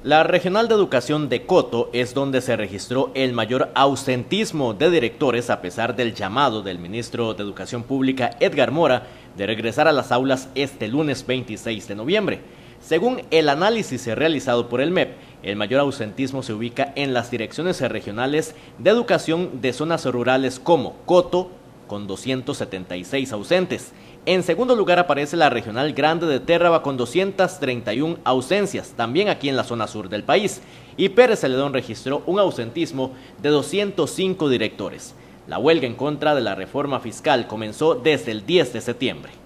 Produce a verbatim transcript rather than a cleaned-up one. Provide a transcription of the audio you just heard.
La Regional de Educación de Coto es donde se registró el mayor ausentismo de directores a pesar del llamado del ministro de Educación Pública, Edgar Mora, de regresar a las aulas este lunes veintiséis de noviembre. Según el análisis realizado por el M E P, el mayor ausentismo se ubica en las direcciones regionales de educación de zonas rurales como Coto, con doscientos setenta y seis ausentes. En segundo lugar aparece la Regional Grande de Térraba con doscientas treinta y una ausencias, también aquí en la zona sur del país. Y Pérez Celedón registró un ausentismo de doscientos cinco directores. La huelga en contra de la reforma fiscal comenzó desde el diez de septiembre.